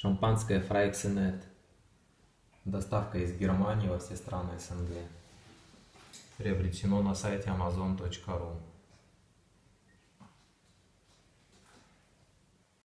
Шампанское Фрайксенет. Доставка из Германии во все страны СНГ. Приобретено на сайте amazon.ru.